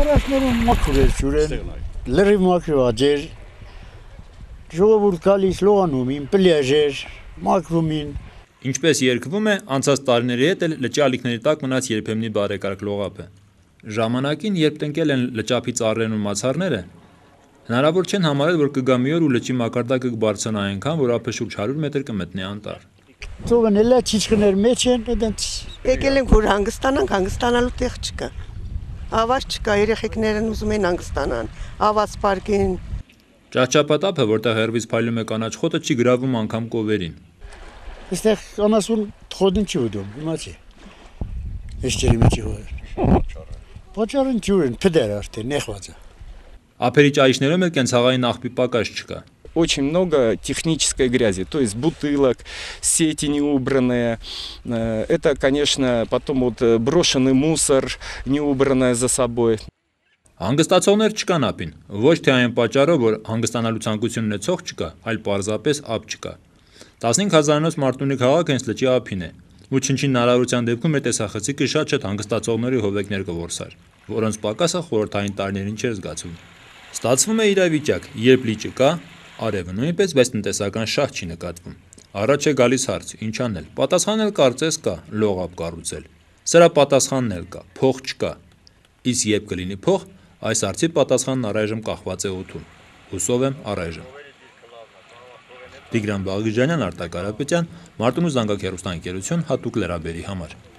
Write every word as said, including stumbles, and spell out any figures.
Առաջներում մաքուր էր ջուրեն, լրիվ մաքուր աջեր, ժողովուրդ գալիս լողանում, պլյաժ էր, մաքրում էին։ Ինչպես երգվում է, անցած տարիների հետ էլ լճի ալիքների տակ մնաց երբեմնի բարեկարգ լողափը։ Ժամանակին, երբ տնկել են լճափի ծառերն ու մացառները, հնարավոր չեն համարել, որ կգա մի օր ու լճի մակարդակը կբարձրանա այնքան, որ ափը շուրջ հարյուր մետր կմտնի անտառ։ Ծովն էլ չիչքներ մեջ են, այդպես։ Եկել ենք որ հանգստանանք, հանգստանալու տեղ չկա։ Ավար չկա, երեխեքներն ուզում են հանգստանան, ավազ պարկին։ Ճահճապատափը, որտեղ հեռվից փայլում է կանաչ խոտը, չի գրավում անգամ կովերին։ Այստեղ անասուն խոտին չի ուդում, իմացի։ Էստերի մեջ հոր։ Պատճառն ջուրն փդեր արդեն նեղված է։ Ափերի ճայիչներում էլ կենցաղային աղբի պակաս չկա։ Очень много технической грязи, то есть бутылок, сети неубранные. Это, конечно, потом вот брошенный мусор, не убранное за собой. Հանգստացողներ չկան ափին, ոչ թե այն պատճառով, որ հանգստանալու ցանկություն ունեցող չկա, այլ պարզապես ափ չկա։ տասնհինգ հազարանոց Մարտունի քաղաքը հենց լճի ափին է, ու չնչին հնարավորության դեպքում մեր տեսախցիկը շատ-շատ հանգստացողների հովեկներ կորսար, որոնց պակասը խորհրդային տարիներին չէր զգացվում։ Ստացվում է իրավիճակ, երբ լիճը կա, արևը նույնպես, բայց տնտեսական շահ չի նկատվում։ Առաջ է գալիս հարց, ինչ անել։ Պատասխանել կարծես կա, լողափ կառուցել։ Սրա պատասխանն էլ կա, փող չկա։ Իսկ երբ կլինի փող, այս հարցի պատասխանն առայժմ կախված է օդում։ Հուսով եմ առայժմ։ Տիգրան Բաղդիժանյան, Արտակ Կարապետյան, Մարտունու զանգակ հեռուստաընկերություն, հատուկ լրաբերի համար։